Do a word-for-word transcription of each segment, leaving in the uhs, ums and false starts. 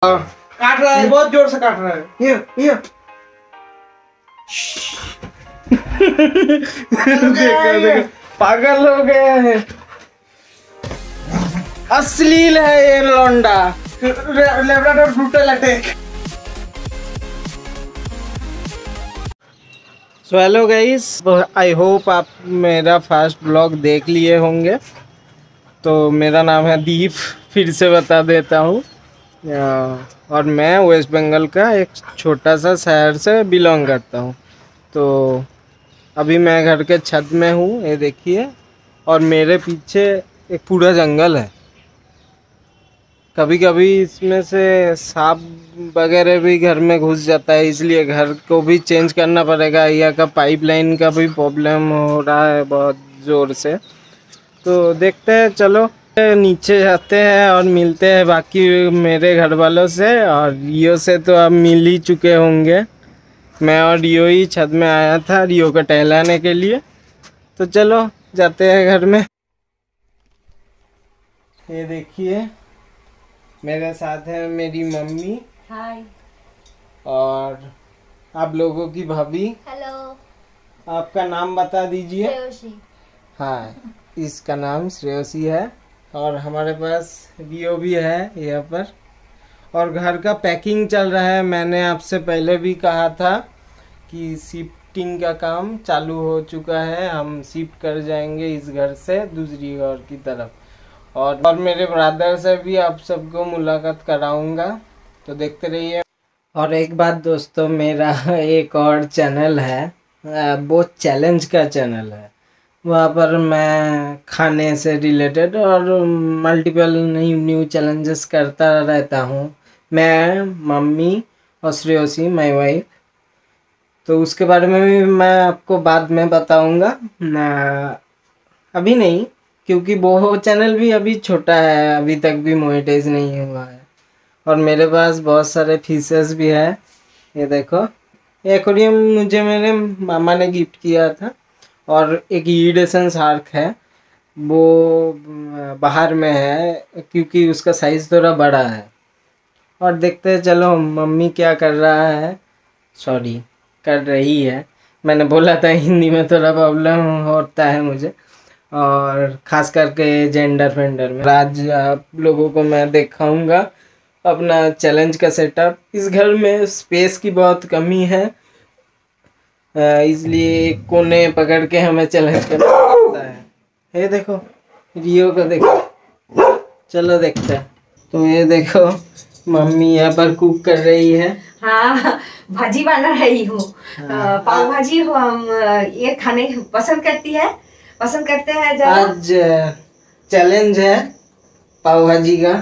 काट रहा है, बहुत जोर से काट रहा है। ये ये देखो देखो पागल हो गया है, अश्लील है ये लौंडा। Labrador brutal attack. So hello guys, I hope आप मेरा फर्स्ट ब्लॉग देख लिए होंगे। तो मेरा नाम है दीप, फिर से बता देता हूँ। और मैं वेस्ट बंगाल का एक छोटा सा शहर से बिलोंग करता हूँ। तो अभी मैं घर के छत में हूँ, ये देखिए। और मेरे पीछे एक पूरा जंगल है। कभी कभी इसमें से सांप वगैरह भी घर में घुस जाता है, इसलिए घर को भी चेंज करना पड़ेगा। यहाँ का पाइपलाइन का भी प्रॉब्लम हो रहा है बहुत ज़ोर से। तो देखते हैं, चलो नीचे जाते हैं और मिलते हैं बाकी मेरे घर वालों से। और रियो से तो आप मिल ही चुके होंगे। मैं और रियो ही छत में आया था रियो को टहलाने के लिए। तो चलो जाते हैं घर में। ये देखिए मेरे साथ है मेरी मम्मी। हाय। और आप लोगों की भाभी। हेलो। आपका नाम बता दीजिए। श्रेयोसी। हाँ, इसका नाम श्रेयोसी है। और हमारे पास रियो भी है यहाँ पर। और घर का पैकिंग चल रहा है। मैंने आपसे पहले भी कहा था कि शिफ्टिंग का काम चालू हो चुका है। हम शिफ्ट कर जाएंगे इस घर से दूसरी घर की तरफ। और और मेरे ब्रदर से भी आप सबको मुलाकात कराऊंगा, तो देखते रहिए। और एक बात दोस्तों, मेरा एक और चैनल है, वो चैलेंज का चैनल है। वहाँ पर मैं खाने से रिलेटेड और मल्टीपल न्यू न्यू चैलेंजेस करता रहता हूँ। मैं, मम्मी और श्रेयोसी माय वाइफ। तो उसके बारे में भी मैं आपको बाद में बताऊँगा, अभी नहीं, क्योंकि वो चैनल भी अभी छोटा है, अभी तक भी मोनेटाइज नहीं हुआ है। और मेरे पास बहुत सारे फिशेस भी है। ये देखो, एक्वेरियम मुझे मेरे मामा ने गिफ्ट किया था। और एक ईडेसन शार्क है, वो बाहर में है क्योंकि उसका साइज़ थोड़ा बड़ा है। और देखते हैं, चलो मम्मी क्या कर रहा है, सॉरी कर रही है। मैंने बोला था हिंदी में थोड़ा प्रॉब्लम होता है मुझे, और ख़ास करके जेंडर फेंडर में। आज आप लोगों को मैं दिखाऊंगा अपना चैलेंज का सेटअप। इस घर में स्पेस की बहुत कमी है, इसलिए कोने पकड़ के हमें चैलेंज करना पड़ता है। ये देखो रियो को देखो, चलो देखते हैं। तो ये देखो मम्मी यहाँ पर कुक कर रही है। हाँ, भाजी बना रही हूँ। हाँ, पाव भाजी हो, हम ये खाने पसंद करती है पसंद करते हैं ज़्यादा। आज चैलेंज है पाव भाजी का।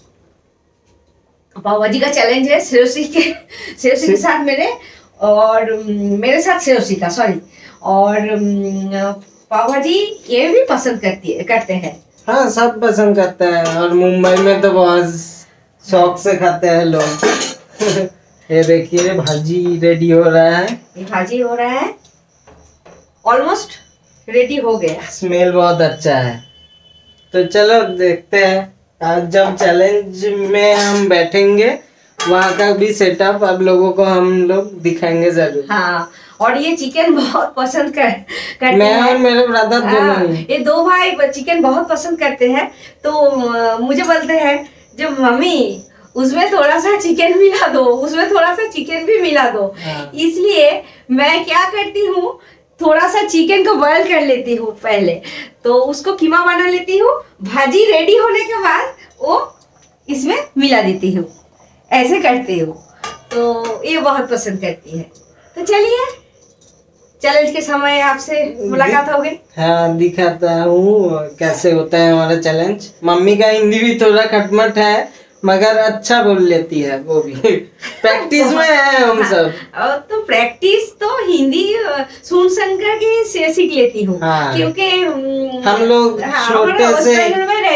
पाव भाजी का चैलेंज है श्रेयोसी के श्रेयोसी के साथ मेरे, और मेरे साथ श्रेयोसी का, सॉरी। और पाव भाजी ये भी पसंद करती है करते हैं। हाँ, सब पसंद करता है। और मुंबई में तो बहुत शौक से खाते हैं लोग। ये देखिए भाजी रेडी हो रहा है। ये भाजी हो रहा है, ऑलमोस्ट रेडी हो गया। स्मेल बहुत अच्छा है। तो चलो देखते हैं, आज जब चैलेंज में हम बैठेंगे वहाँ का भी सेटअप आप लोगों को हम लोग दिखाएंगे जरूर। हाँ, और ये चिकन बहुत पसंद कर करते मैं हैं। और मेरे ब्रदर दोनों ही। ये दो भाई चिकन बहुत पसंद करते हैं। तो मुझे बोलते हैं, जो मम्मी उसमें थोड़ा सा चिकन मिला दो, उसमें थोड़ा सा चिकन भी मिला दो। हाँ। इसलिए मैं क्या करती हूँ, थोड़ा सा चिकन को बॉयल कर लेती हूँ पहले, तो उसको कीमा बना लेती हूँ। भाजी रेडी होने के बाद वो इसमें मिला देती हूँ, ऐसे करती हूँ। तो ये बहुत पसंद करती है। तो चलिए, चैलेंज के समय आपसे मुलाकात हो गई। हाँ, दिखाता हूँ कैसे होता है हमारा चैलेंज। मम्मी का हिंदी भी थोड़ा खटमट है, मगर अच्छा बोल लेती है वो भी। प्रैक्टिस में है हम सब। हाँ, तो प्रैक्टिस तो हिंदी सुन सुन करके से सीख लेती हूँ। हाँ, क्योंकि हम लोग हाँ, छोटे से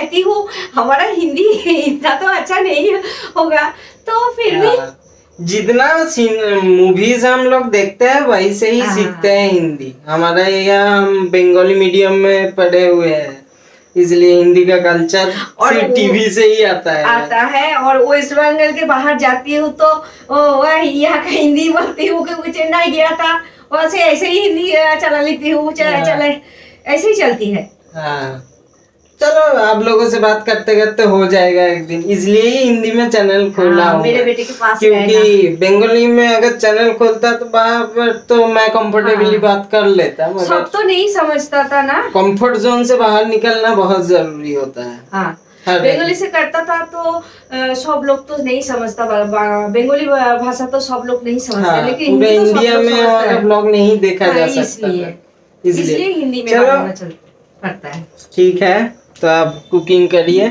जितना मूवीज हम लोग देखते हैं वही से ही सीखते हैं हिंदी। हमारा यहाँ हम बंगाली मीडियम में पढ़े हुए हैं, इसलिए हिंदी का कल्चर सिर्फ टीवी से ही आता है आता है। और वेस्ट बंगाल के बाहर जाती हूँ तो वह यहाँ का हिंदी बोलती हूँ, क्योंकि चेन्नई गया था वहां से ऐसे ही हिंदी चला लेती हूँ, चले चले ऐसे ही चलती है। हाँ चलो आप लोगों से बात करते करते हो जाएगा एक दिन, इसलिए ही हिंदी में चैनल खोला हाँ, हूँ मेरे बेटे के पास, क्योंकि बंगाली में अगर चैनल खोलता तो वहाँ पर तो मैं कंफर्टेबली हाँ, बात कर लेता, मगर सब तो नहीं समझता था ना, कंफर्ट जोन से बाहर निकलना बहुत जरूरी होता है। हाँ बंगाली से करता था तो आ, सब लोग तो नहीं समझता, बंगाली भाषा तो सब लोग नहीं समझते, हाँ, लेकिन हिंदी तो सब इंडिया लोग में समझते हमारा हैं। ब्लॉग नहीं देखा जा हाँ, सकता इसलिए था। इसलिए हिंदी में चलो बनाना चल पड़ता है। ठीक है, तो आप कुकिंग करिए।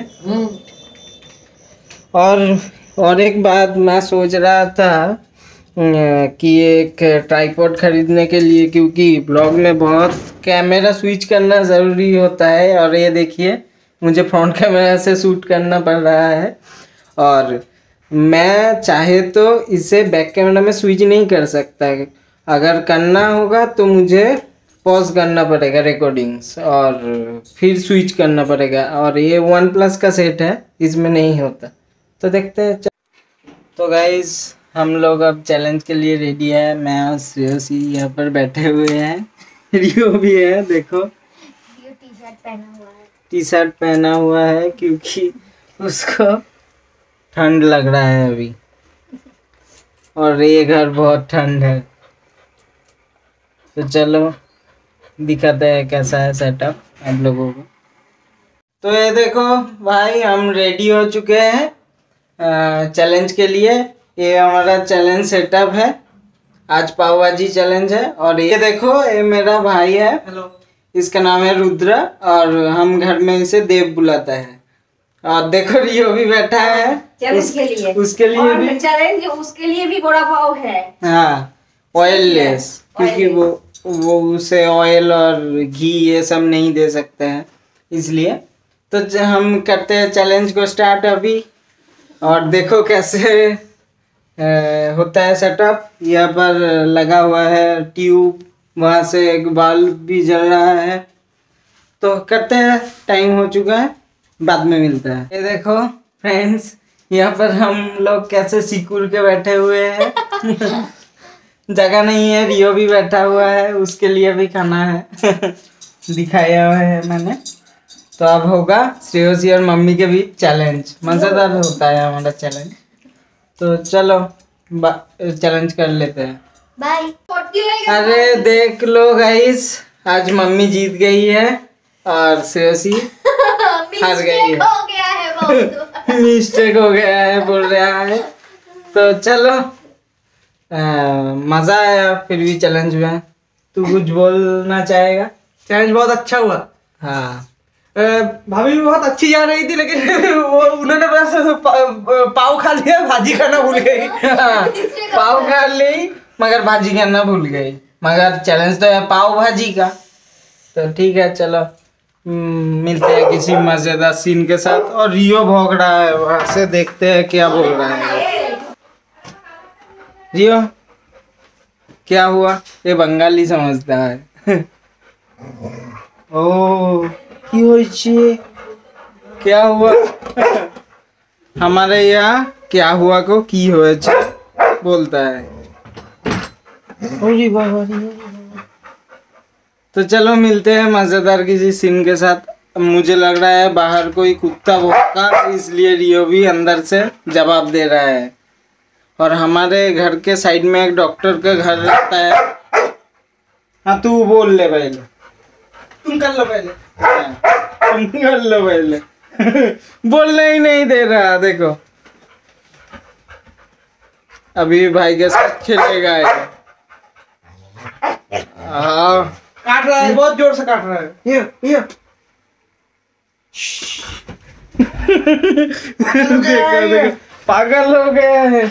और और एक बात मैं सोच रहा था अ, कि एक ट्राइपॉड खरीदने के लिए, क्योंकि ब्लॉग में बहुत कैमरा स्विच करना ज़रूरी होता है, और ये देखिए मुझे फ्रंट कैमरा से शूट करना पड़ रहा है, और मैं चाहे तो इसे बैक कैमरा में स्विच नहीं कर सकता। अगर करना होगा तो मुझे पॉज करना पड़ेगा रिकॉर्डिंग्स और फिर स्विच करना पड़ेगा, और ये वन प्लस का सेट है, इसमें नहीं होता। तो देखते हैं। तो गाइज हम लोग अब चैलेंज के लिए रेडी है। मैं और श्रेयसी यहाँ पर बैठे हुए हैं, रियो भी है, देखो टी शर्ट पहना हुआ है टी शर्ट पहना हुआ है क्योंकि उसको ठंड लग रहा है अभी, और ये घर बहुत ठंड है। तो चलो दिखाते हैं कैसा है सेटअप आप लोगों को। तो ये देखो भाई, हम रेडी हो चुके हैं चैलेंज के लिए। ये हमारा चैलेंज सेटअप है, आज पाव भाजी चैलेंज है। और ये देखो ये मेरा भाई है, हेलो, इसका नाम है रुद्र, और हम घर में इसे देव बुलाते हैं। और देखो रियो भी बैठा है चैलेंज उस, के लिए उसके लिए और भी चैलेंज उसके लिए भी बड़ा पाव है। हाँ ऑयल लेस, क्योंकि वो वो उसे ऑयल और घी ये सब नहीं दे सकते हैं, इसलिए। तो ज- हम करते हैं चैलेंज को स्टार्ट अभी। और देखो कैसे अ, होता है सेटअप। यहाँ पर लगा हुआ है ट्यूब, वहाँ से एक बल्ब भी जल रहा है। तो करते हैं, टाइम हो चुका है, बाद में मिलता है। ये देखो फ्रेंड्स, यहाँ पर हम लोग कैसे सिकुड़ के बैठे हुए हैं जगह नहीं है, रियो भी बैठा हुआ है, उसके लिए भी खाना है दिखाया हुआ है मैंने। तो अब होगा श्रेयसी और मम्मी के बीच चैलेंज, मज़ेदार होता है हमारा चैलेंज। तो चलो चैलेंज कर लेते हैं। बाय। अरे देख लो गाइस, आज मम्मी जीत गई है और श्रेयसी हार गई है। हो गया है बहुत। मिस्टेक हो गया है बोल रहा है। तो चलो आ, मजा आया फिर भी चैलेंज में। तू कुछ बोलना चाहेगा? चैलेंज बहुत अच्छा हुआ। हाँ अ, भाभी भी बहुत अच्छी जा रही थी, लेकिन वो उन्होंने बस पा- पाव खा लिया, भाजी खाना भूल गई। पाव खा ली मगर भाजी करना भूल गई, मगर चैलेंज तो है पाव भाजी का। तो ठीक है चलो, हम्म, मिलते हैं किसी मजेदार सीन के साथ। और रियो भौंक रहा है वहां से, देखते हैं क्या बोल रहा है रियो। क्या हुआ? ये बंगाली समझता है ओ की होइछे? क्या हुआ? हमारे यहाँ क्या हुआ को की होइछे बोलता है। अरे बाबा रे। तो चलो मिलते हैं मजेदार किसी सीन के साथ। मुझे लग रहा है बाहर कोई कुत्ता भौंका, इसलिए रियो भी अंदर से जवाब दे रहा है। और हमारे घर के साइड में एक डॉक्टर का घर रहता है। हाँ तू बोल ले पहले, तुम कर लो पहले। हाँ, तुम कर लो पहले बोलने ही नहीं दे रहा। देखो अभी भाई के साथ खेलेगा ये। हाँ काट रहा है, बहुत जोर से काट रहा है। ये ये देखो देखो पागल हो गया है,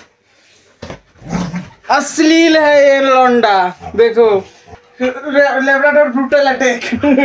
अश्लील है ये लौंडा। देखो Labrador brutal attack.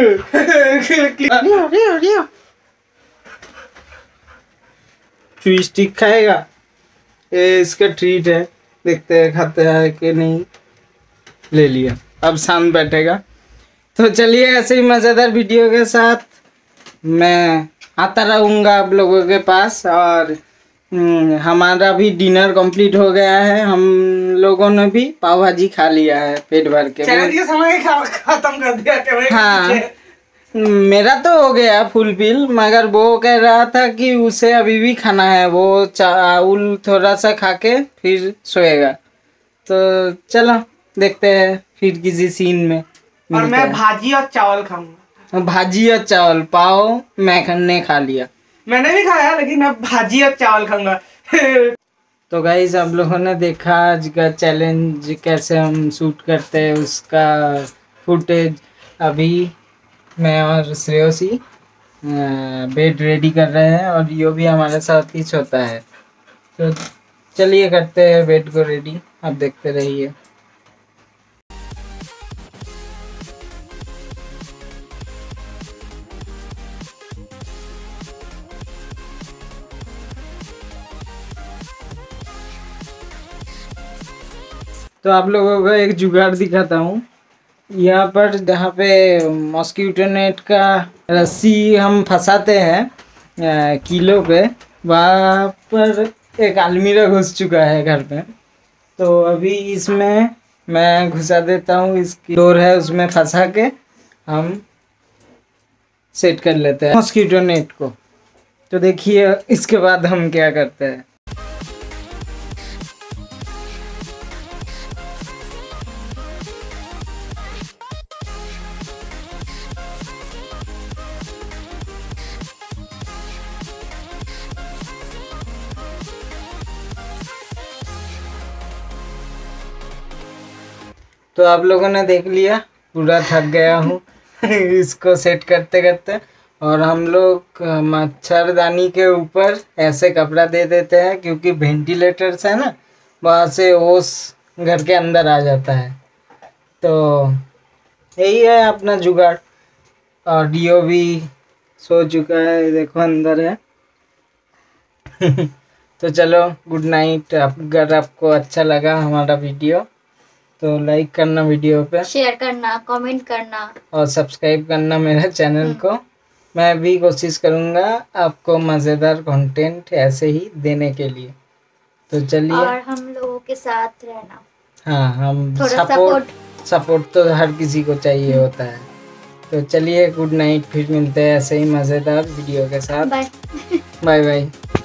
Chew stick खाएगा, ये इसका ट्रीट है। देखते हैं खाते हैं कि नहीं। ले लिया, अब शांत बैठेगा। तो चलिए ऐसे ही मजेदार वीडियो के साथ मैं आता रहूँगा आप लोगों के पास। और हम्म, हमारा भी डिनर कंप्लीट हो गया है, हम लोगों ने भी पाव भाजी खा लिया है पेट भर के। चैलेंज के समय ही खा- खत्म कर दिया कैमरे के हाँ पीछे। मेरा तो हो गया फुलफिल, मगर वो कह रहा था कि उसे अभी भी खाना है, वो चावल थोड़ा सा खा के फिर सोएगा। तो चलो देखते हैं फिर किसी सीन में और मिलते मैं हैं। भाजी और चावल खाऊंगा। भाजी और चावल, पाव मैंने खा लिया। मैंने भी खाया लेकिन अब भाजी और चावल खाऊंगा। तो गाइस आप लोगों ने देखा आज का चैलेंज कैसे हम शूट करते हैं, उसका फुटेज। अभी मैं और श्रेयसी बेड रेडी कर रहे हैं और यो भी हमारे साथ ही सोता है। तो चलिए करते हैं बेड को रेडी, आप देखते रहिए। तो आप लोगों को एक जुगाड़ दिखाता हूँ। यहाँ पर जहाँ पे मॉस्किटो नेट का रस्सी हम फंसाते हैं अ, किलो पे, वहाँ पर एक अलमीरा घुस चुका है घर पे। तो अभी इसमें मैं घुसा देता हूँ, इसकी डोर है उसमें फंसा के हम सेट कर लेते हैं मॉस्किटो नेट को। तो देखिए इसके बाद हम क्या करते हैं। तो आप लोगों ने देख लिया, पूरा थक गया हूँ इसको सेट करते करते। और हम लोग मच्छरदानी के ऊपर ऐसे कपड़ा दे देते हैं क्योंकि वेंटिलेटर्स है ना, वहाँ से ओस घर के अंदर आ जाता है। तो यही है अपना जुगाड़। और डियो भी सो चुका है, देखो अंदर है तो चलो गुड नाइट। अगर आपको अच्छा लगा हमारा वीडियो तो लाइक करना वीडियो पे, शेयर करना, कमेंट करना और सब्सक्राइब करना मेरे चैनल को। मैं भी कोशिश करूँगा आपको मज़ेदार कंटेंट ऐसे ही देने के लिए। तो चलिए, और हम लोगों के साथ रहना। हाँ हम थोड़ा सपोर्ट सपोर्ट तो हर किसी को चाहिए होता है। तो चलिए गुड नाइट, फिर मिलते हैं ऐसे ही मज़ेदार वीडियो के साथ। बाय। Bye bye.